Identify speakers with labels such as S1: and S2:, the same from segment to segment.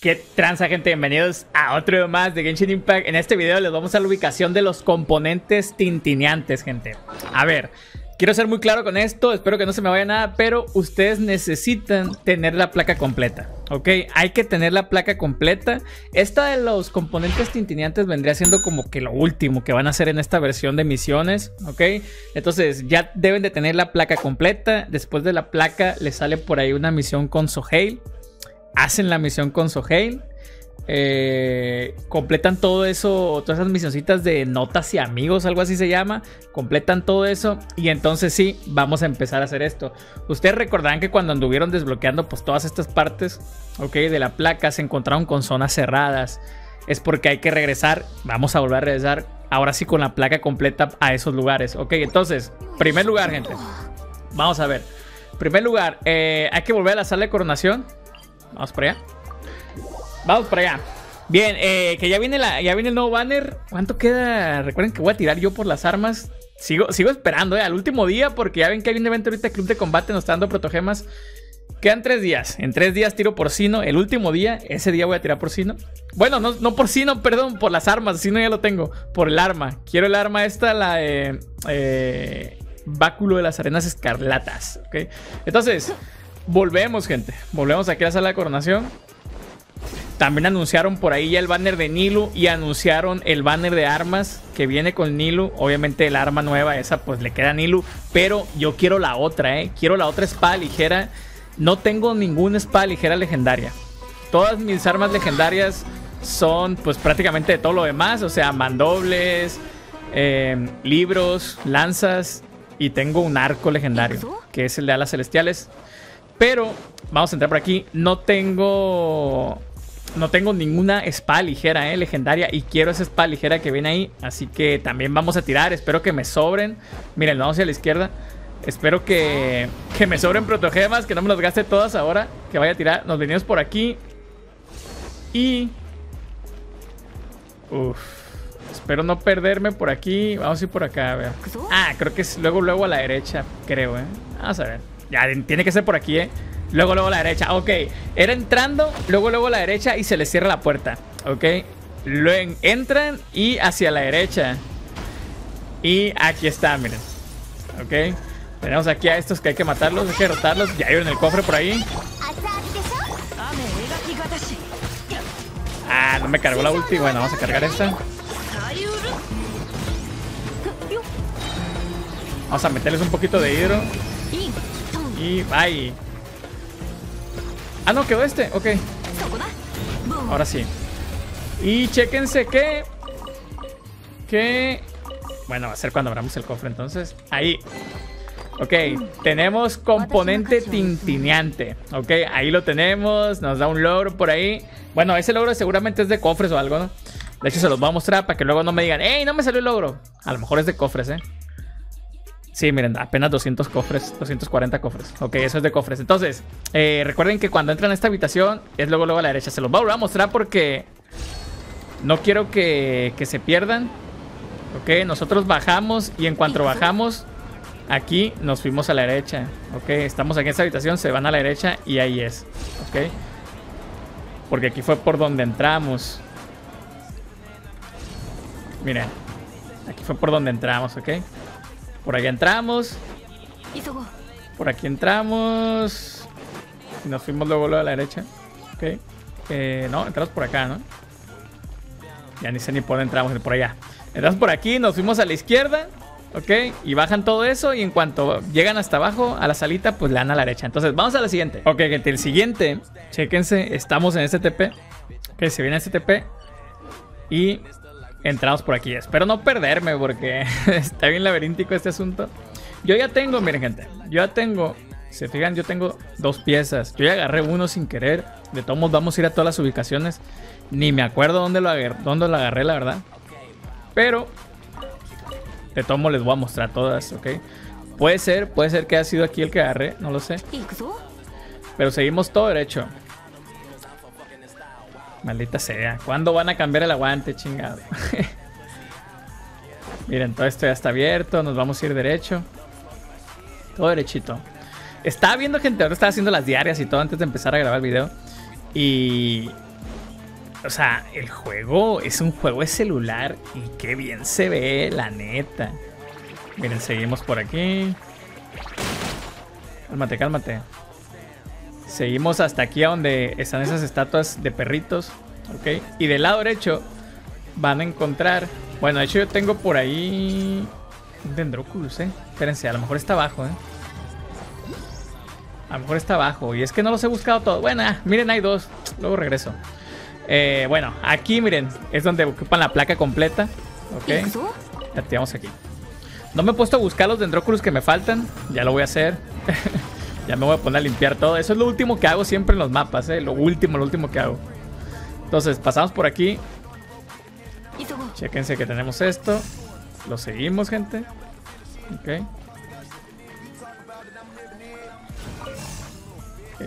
S1: ¿Qué tranza, gente? Bienvenidos a otro video más de Genshin Impact. En este video les vamos a la ubicación de los componentes tintineantes, gente. A ver, quiero ser muy claro con esto, espero que no se me vaya nada, pero ustedes necesitan tener la placa completa, ¿ok? Hay que tener la placa completa. Esta de los componentes tintineantes vendría siendo como que lo último que van a hacer en esta versión de misiones, ¿ok? Entonces ya deben de tener la placa completa. Después de la placa les sale por ahí una misión con Soheil. Hacen la misión con Soheil. Completan todo eso, todas esas misioncitas de notas y amigos, algo así se llama. Completan todo eso y entonces sí, vamos a empezar a hacer esto. Ustedes recordarán que cuando anduvieron desbloqueando pues todas estas partes, ok, de la placa, se encontraron con zonas cerradas. Es porque hay que regresar, vamos a volver a regresar ahora sí con la placa completa a esos lugares, ok. Entonces, primer lugar, gente, vamos a ver. Primer lugar, hay que volver a la sala de coronación. Vamos para allá. Vamos para allá. Bien, que ya viene el nuevo banner. ¿Cuánto queda? Recuerden que voy a tirar yo por las armas. Sigo esperando, al último día, porque ya ven que hay un evento ahorita, Club de Combate, nos está dando protogemas. Quedan 3 días. En 3 días tiro porcino. El último día, ese día voy a tirar porcino. Bueno, no porcino, perdón, por las armas. Si no, ya lo tengo. Por el arma. Quiero el arma esta, la Báculo de las Arenas Escarlatas. ¿Ok? Entonces, volvemos, gente. Volvemos aquí a la sala de coronación. También anunciaron por ahí ya el banner de Nilou y anunciaron el banner de armas que viene con Nilou. Obviamente el arma nueva, esa pues le queda a Nilou. Pero yo quiero la otra, quiero la otra espada ligera. No tengo ninguna espada ligera legendaria. Todas mis armas legendarias son pues prácticamente de todo lo demás. O sea, mandobles, libros, lanzas. Y tengo un arco legendario, que es el de alas celestiales. Pero vamos a entrar por aquí. No tengo ninguna espada ligera, legendaria. Y quiero esa espada ligera que viene ahí. Así que también vamos a tirar. Espero que me sobren. Miren, vamos hacia la izquierda. Espero que me sobren protogemas. Que no me los gaste todas ahora. Que vaya a tirar. Nos venimos por aquí. Y... espero no perderme por aquí. Vamos a ir por acá, a ver. Ah, creo que es luego a la derecha. Creo, Vamos a ver. Ya, tiene que ser por aquí, Luego a la derecha. Ok, era entrando, luego a la derecha y se les cierra la puerta. Ok, entran y hacia la derecha. Y aquí está, miren. Ok, tenemos aquí a estos que hay que matarlos, hay que derrotarlos. Ya hay en el cofre por ahí. Ah, no me cargó la ulti. Bueno, vamos a cargar esta. Vamos a meterles un poquito de hidro. Y bye. Ah, no, quedó este. Ok. Ahora sí. Y chéquense que... Bueno, va a ser cuando abramos el cofre entonces. Ahí. Ok, tenemos componente tintineante. Ok, ahí lo tenemos. Nos da un logro por ahí. Bueno, ese logro seguramente es de cofres o algo, ¿no? De hecho, se los voy a mostrar para que luego no me digan: ¡Ey, no me salió el logro! A lo mejor es de cofres, Sí, miren, apenas 200 cofres, 240 cofres. Ok, eso es de cofres. Entonces, recuerden que cuando entran a esta habitación es luego a la derecha. Se los voy a volver a mostrar porque no quiero que se pierdan. Ok, nosotros bajamos y en cuanto bajamos, aquí nos fuimos a la derecha. Ok, estamos aquí en esta habitación, se van a la derecha y ahí es. Ok, porque aquí fue por donde entramos. Miren, aquí fue por donde entramos, ok. Por allá entramos. Por aquí entramos. Y nos fuimos luego a la derecha. Ok. No, entramos por acá, ¿no? Ya ni sé ni por dónde entramos, por allá. Entramos por aquí, nos fuimos a la izquierda. Ok. Y bajan todo eso. Y en cuanto llegan hasta abajo, a la salita, pues le dan a la derecha. Entonces, vamos a la siguiente. Ok, gente, el siguiente. Chéquense, estamos en este TP. Ok, se viene este TP. Y... entramos por aquí. Espero no perderme porque está bien laberíntico este asunto. Yo ya tengo, miren, gente. Yo ya tengo, si se fijan, yo tengo 2 piezas. Yo ya agarré uno sin querer. De todos modos vamos a ir a todas las ubicaciones. Ni me acuerdo dónde lo agarré, la verdad. Pero de todos modos les voy a mostrar todas, ¿ok? Puede ser que haya sido aquí el que agarré. No lo sé. Pero seguimos todo derecho. Maldita sea. ¿Cuándo van a cambiar el aguante, chingado? Miren, todo esto ya está abierto. Nos vamos a ir derecho. Todo derechito. Estaba viendo, gente, ahora estaba haciendo las diarias y todo antes de empezar a grabar el video. Y O sea, el juego es un juego de celular y qué bien se ve, la neta. Miren, seguimos por aquí. Cálmate, cálmate. Seguimos hasta aquí a donde están esas estatuas de perritos. Ok. Y del lado derecho van a encontrar... Bueno, de hecho yo tengo por ahí un Dendroculus, Espérense, a lo mejor está abajo, A lo mejor está abajo. Y es que no los he buscado todos. Bueno, miren, hay dos. Luego regreso. Bueno, aquí miren, es donde ocupan la placa completa. Ok. Ya activamos aquí. No me he puesto a buscar los Dendroculus que me faltan. Ya lo voy a hacer. Ya me voy a poner a limpiar todo. Eso es lo último que hago siempre en los mapas, Lo último que hago. Entonces, pasamos por aquí. Chéquense que tenemos esto. Lo seguimos, gente. Ok. Ok.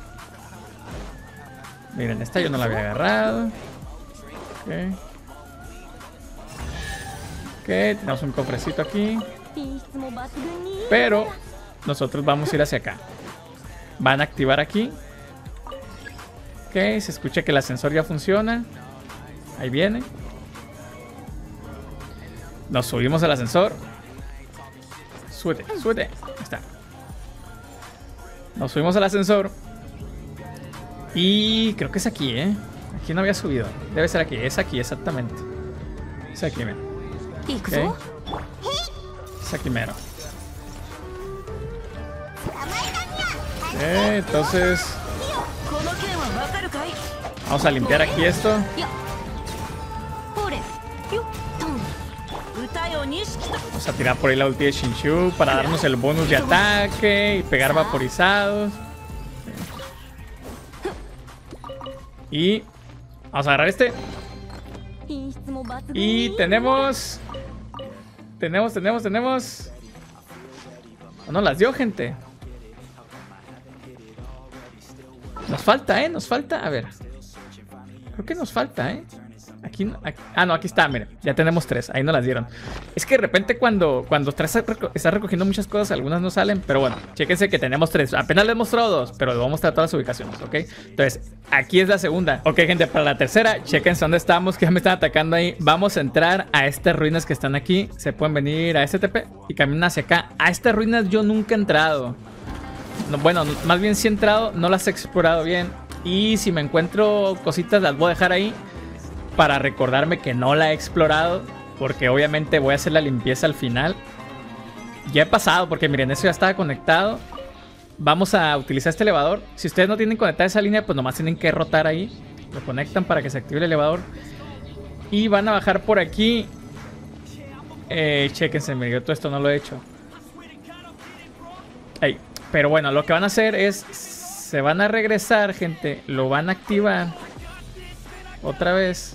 S1: Miren, esta yo no la había agarrado. Ok. Ok, tenemos un cofrecito aquí. Pero nosotros vamos a ir hacia acá. Van a activar aquí. Ok, se escucha que el ascensor ya funciona. Ahí viene. Nos subimos al ascensor. Súbete, súbete. Ahí está. Nos subimos al ascensor. Y creo que es aquí, Aquí no había subido. Debe ser aquí. Es aquí, exactamente. Es aquí, mira. Okay. Es aquí mero. Entonces vamos a limpiar aquí esto. Vamos a tirar por ahí la ulti de Shinshu para darnos el bonus de ataque y pegar vaporizados. Y vamos a agarrar este. Y tenemos. No las dio, gente. Nos falta, nos falta. A ver. Creo que nos falta, Aquí no, aquí está, miren. Ya tenemos 3, ahí no las dieron. Es que de repente cuando estás recogiendo muchas cosas, algunas no salen. Pero bueno, chéquense que tenemos 3. Apenas les he mostrado 2, pero les voy a mostrar todas las ubicaciones, ¿ok? Entonces, aquí es la segunda. Ok, gente, para la tercera, chéquense dónde estamos, que ya me están atacando ahí. Vamos a entrar a estas ruinas que están aquí. Se pueden venir a STP y caminan hacia acá. A estas ruinas yo nunca he entrado. No, bueno, más bien sí he entrado, no las he explorado bien. Y si me encuentro cositas, las voy a dejar ahí para recordarme que no la he explorado, porque obviamente voy a hacer la limpieza al final. Ya he pasado, porque miren, eso ya estaba conectado. Vamos a utilizar este elevador. Si ustedes no tienen conectada esa línea, pues nomás tienen que rotar ahí. Lo conectan para que se active el elevador. Y van a bajar por aquí. Chéquense, yo todo esto no lo he hecho. Ahí. Pero bueno, lo que van a hacer es... Se van a regresar, gente. Lo van a activar otra vez.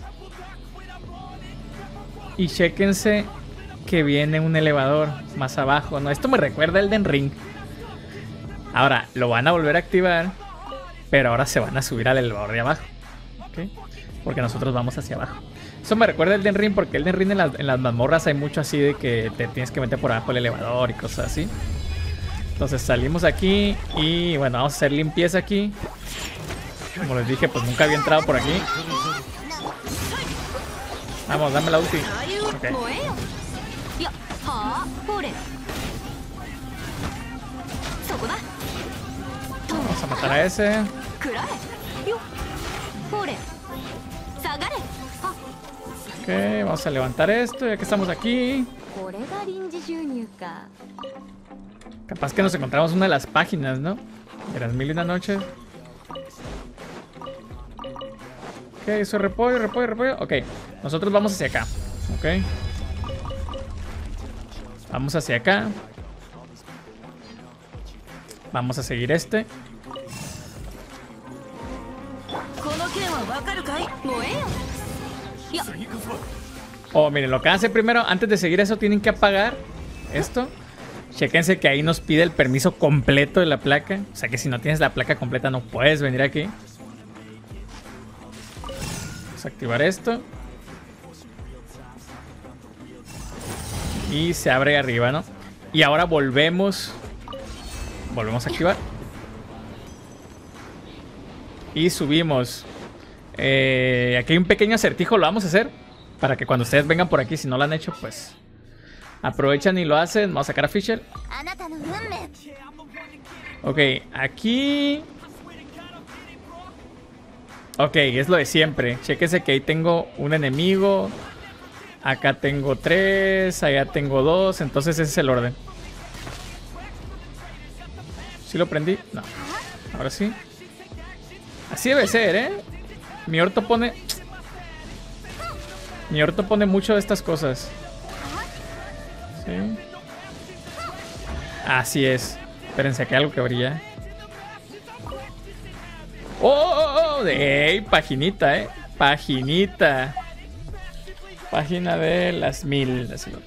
S1: Y chéquense que viene un elevador más abajo. No, esto me recuerda al Elden Ring. Ahora, lo van a volver a activar. Pero ahora se van a subir al elevador de abajo, ¿ok? Porque nosotros vamos hacia abajo. Eso me recuerda al Elden Ring, porque el Elden Ring en las mazmorras hay mucho así de que te tienes que meter por abajo el elevador y cosas así. Entonces salimos aquí y bueno, vamos a hacer limpieza aquí. Como les dije, pues nunca había entrado por aquí. Vamos, dame la ulti. Okay. Vamos a matar a ese. Ok, vamos a levantar esto ya que estamos aquí. Capaz que nos encontramos una de las páginas, ¿no? De las 1001 noches. Ok, eso es repollo. Ok, nosotros vamos hacia acá. Ok. Vamos hacia acá. Vamos a seguir este. Oh, miren, lo que van a hacer primero, antes de seguir eso, tienen que apagar esto. Chequense que ahí nos pide el permiso completo de la placa. O sea que si no tienes la placa completa no puedes venir aquí. Vamos a activar esto. Y se abre arriba, ¿no? Y ahora volvemos. Volvemos a activar. Y subimos. Aquí hay un pequeño acertijo, lo vamos a hacer. Para que cuando ustedes vengan por aquí, si no lo han hecho, pues aprovechan y lo hacen. Vamos a sacar a Fisher. Ok, aquí... Ok, es lo de siempre. Chéquese que ahí tengo un enemigo. Acá tengo 3, allá tengo 2. Entonces ese es el orden. ¿Sí lo prendí? No. Ahora sí. Así debe ser, ¿eh? Mi orto pone mucho de estas cosas. ¿Sí? Así es. Espérense, que hay algo que brilla. ¡Oh! ¡Ey! Paginita, ¿eh? Paginita. Página de las 1000.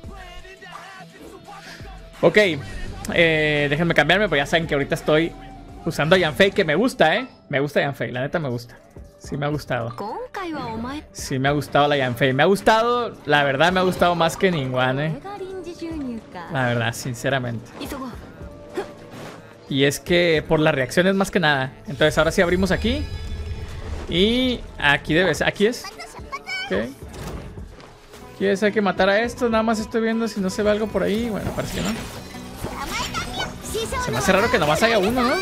S1: Ok. Déjenme cambiarme, porque ya saben que ahorita estoy usando Yanfei, que me gusta, ¿eh? Me gusta Yanfei, la neta me gusta. Sí me ha gustado. Sí me ha gustado la Yanfei. Me ha gustado, la verdad me ha gustado más que Ningguang, ¿eh? La verdad, sinceramente. Y es que por las reacciones más que nada. Entonces ahora sí abrimos aquí. Y aquí debe ser, aquí es. Ok. Aquí es, hay que matar a estos. Nada más estoy viendo si no se ve algo por ahí. Bueno, parece que no. Se me hace raro que nomás haya uno, ¿no?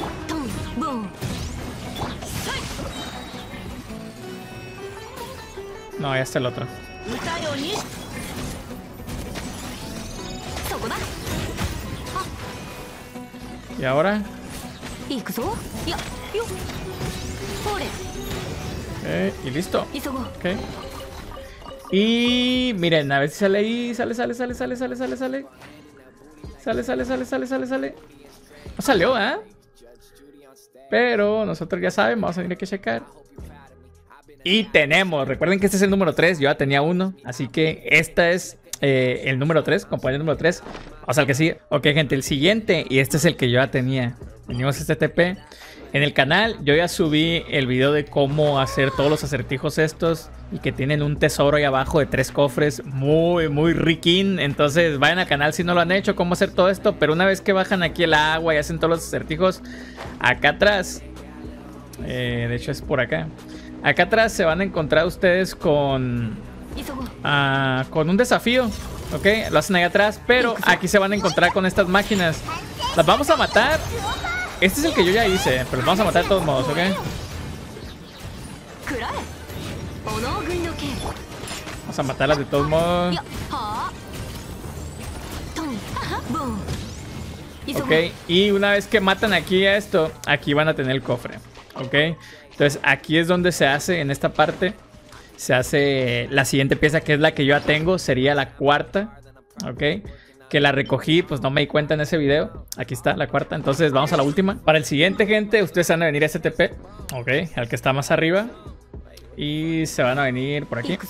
S1: No, ya está el otro. ¿Y ahora? Ok, y listo. Ok. Y miren, a ver si sale ahí. Sale. Sale. No salió, ¿eh? Pero nosotros ya saben, vamos a tener que checar. Y tenemos, recuerden que este es el número 3, yo ya tenía uno. Así que esta es el número 3, compañero número 3. Vamos al que sigue. Ok, gente, el siguiente, y este es el que yo ya tenía. Venimos a este TP. En el canal yo ya subí el video de cómo hacer todos los acertijos estos. Y que tienen un tesoro ahí abajo de 3 cofres. Muy riquín. Entonces vayan al canal si no lo han hecho, cómo hacer todo esto. Pero una vez que bajan aquí el agua y hacen todos los acertijos, acá atrás, de hecho es por acá. Acá atrás se van a encontrar ustedes con un desafío. Ok, lo hacen ahí atrás. Pero aquí se van a encontrar con estas máquinas. Las vamos a matar. Este es el que yo ya hice, pero los vamos a matar de todos modos, ok. Vamos a matarlas de todos modos. Ok, y una vez que matan aquí a esto, aquí van a tener el cofre. Ok, entonces aquí es donde se hace, en esta parte, se hace la siguiente pieza, que es la que yo ya tengo, sería la cuarta. Ok, que la recogí, pues no me di cuenta en ese video. Aquí está la cuarta, entonces vamos a la última. Para el siguiente, gente, ustedes van a venir a este TP. Ok, al que está más arriba. Y se van a venir por aquí.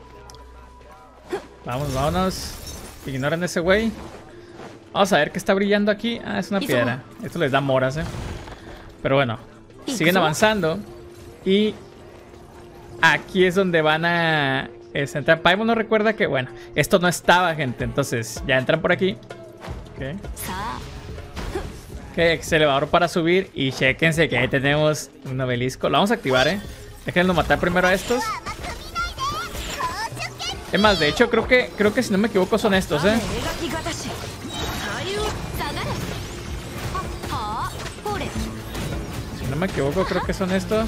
S1: Vámonos. Ignoren ese güey. Vamos a ver qué está brillando aquí. Ah, es una piedra. Esto les da moras, Pero bueno, siguen avanzando. Y aquí es donde van a entrar. Paimon no recuerda que, bueno, esto no estaba, gente. Entonces ya entran por aquí. Ok. Ok, elevador para subir. Y chéquense que ahí tenemos un obelisco. Lo vamos a activar, Déjenlo matar primero a estos. Es más, de hecho, creo que si no me equivoco son estos, Si no me equivoco, creo que son estos.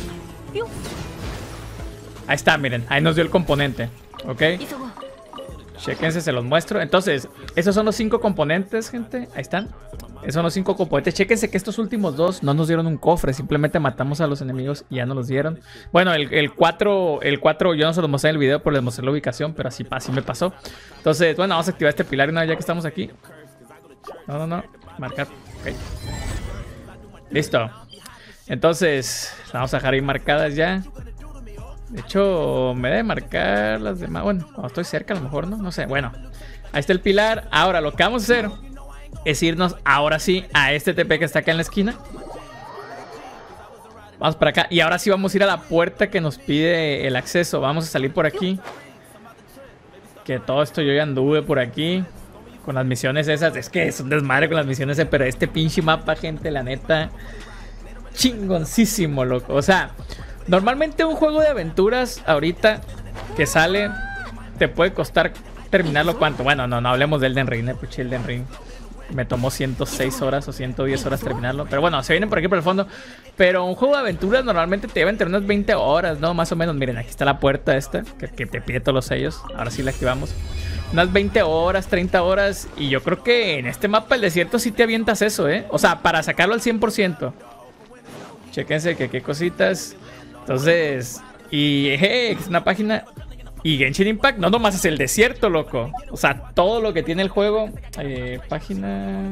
S1: Ahí está, miren. Ahí nos dio el componente. Ok. Chéquense, se los muestro. Entonces, esos son los 5 componentes, gente. Ahí están. Esos son los 5 componentes. Chéquense que estos últimos 2 no nos dieron un cofre. Simplemente matamos a los enemigos y ya nos los dieron. Bueno, el 4 yo no se los mostré en el video por les mostré la ubicación, pero así me pasó. Entonces, bueno, vamos a activar este pilar una vez ya que estamos aquí. No. Marcar. Ok. Listo. Entonces, las vamos a dejar ahí marcadas ya. De hecho, me debe marcar las demás. Bueno, no, estoy cerca a lo mejor, ¿no? No sé, bueno. Ahí está el pilar. Ahora, lo que vamos a hacer es irnos ahora sí a este TP que está acá en la esquina. Vamos para acá. Y ahora sí vamos a ir a la puerta que nos pide el acceso. Vamos a salir por aquí. Que todo esto yo ya anduve por aquí. Con las misiones esas. Es que es un desmadre con las misiones. Pero este pinche mapa, gente, la neta, chingoncísimo, loco. O sea, Normalmente un juego de aventuras ahorita que sale te puede costar terminarlo, ¿cuánto? Bueno, no hablemos del Elden Ring, puche, Elden Ring. Me tomó 106 horas o 110 horas terminarlo. Pero bueno, se vienen por aquí por el fondo. Pero un juego de aventuras normalmente te lleva entre unas 20 horas, ¿no? Más o menos. Miren, aquí está la puerta esta, que te pide todos los sellos. Ahora sí la activamos. Unas 20 horas, 30 horas. Y yo creo que en este mapa del desierto sí te avientas eso, ¿eh? O sea, para sacarlo al 100%. Chéquense que qué cositas. Entonces, y es una página. Y Genshin Impact no nomás es el desierto, loco. O sea, todo lo que tiene el juego. Página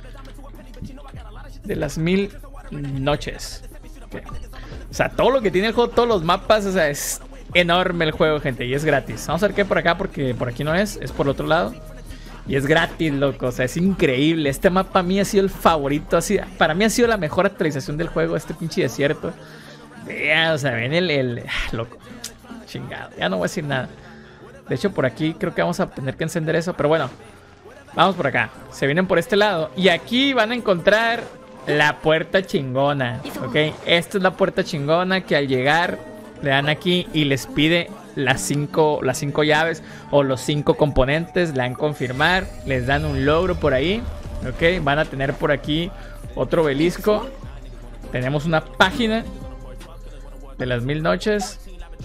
S1: de las 1000 noches. Okay. O sea, todo lo que tiene el juego, todos los mapas. O sea, es enorme el juego, gente. Y es gratis. Vamos a ver qué hay por acá, porque por aquí no es. Es por el otro lado. Y es gratis, loco. O sea, es increíble. Este mapa a mí ha sido el favorito. Así, para mí ha sido la mejor actualización del juego. Este pinche desierto. Vean, o sea, ven loco. Chingado, ya no voy a decir nada. De hecho, por aquí creo que vamos a tener que encender eso. Pero bueno, vamos por acá. Se vienen por este lado. Y aquí van a encontrar la puerta chingona. Ok, esta es la puerta chingona que al llegar le dan aquí y les pide las 5 llaves o los 5 componentes. Le dan confirmar. Les dan un logro por ahí. Ok, van a tener por aquí otro obelisco. Tenemos una página de las 1000 noches.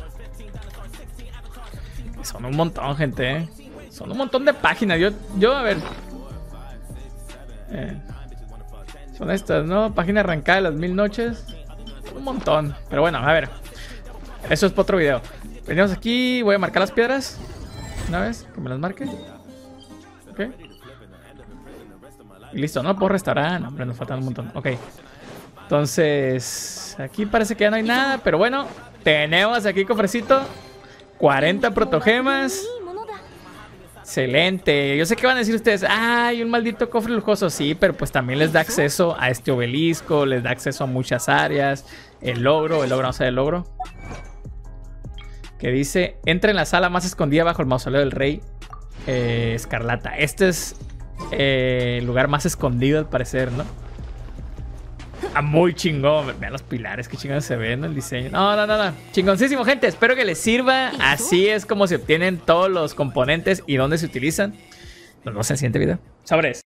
S1: Son un montón, gente, ¿eh? Son un montón de páginas. Yo a ver. Son estas, ¿no? Página arrancada de las 1000 noches. Un montón. Pero bueno, a ver. Eso es para otro video. Venimos aquí. Voy a marcar las piedras. Una vez, que me las marque. Ok. Y listo, ¿no? Puedo restaurar. No, hombre, nos faltan un montón. Ok. Entonces, aquí parece que ya no hay nada. Pero bueno, tenemos aquí cofrecito. 40 protogemas. Excelente. Yo sé que van a decir ustedes, ¡ay, un maldito cofre lujoso! Sí, pero pues también les da acceso a este obelisco. Les da acceso a muchas áreas. El logro, vamos a ver el logro. Que dice, entra en la sala más escondida bajo el mausoleo del rey Escarlata. Este es el lugar más escondido al parecer, ¿no? Muy chingón. Vean los pilares, qué chingón se ven, ¿no? El diseño. No. Chingoncísimo, gente. Espero que les sirva. Así es como se obtienen todos los componentes y dónde se utilizan. Nos vemos en el siguiente video. Sobres.